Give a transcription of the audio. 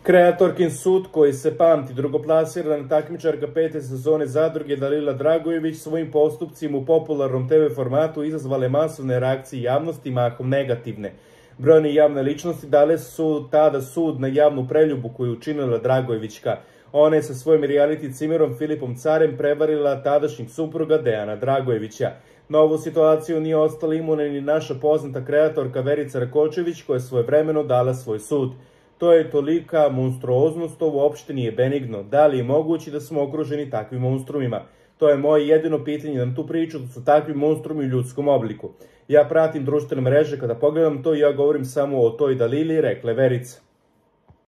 Kreatorkin sud, koji se pamti, drugoplasirana takmičarka 5. sezone Zadruge Dalila Dragojević svojim postupcima u popularnom TV formatu izazvale masovne reakcije javnosti, mahom negativne. Brojne javne ličnosti dale su tada sud na javnu preljubu koju učinila Dragojevićka. Ona je sa svojim reality cimerom Filipom Carem prevarila tadašnjeg supruga Dejana Dragojevića. Na ovu situaciju nije ostala imuna ni naša poznata kreatorka Verica Rakočević, koja je svojevremeno dala svoj sud. To je tolika monstruoznost, ovo uopšte nije benigno. Da li je moguće da smo okruženi takvim monstrumima? To je moje jedino pitanje na tu priču, da su takvi monstrumi u ljudskom obliku. Ja pratim društvene mreže, kada pogledam to, ja govorim samo o toj Dalili, rekla Verica.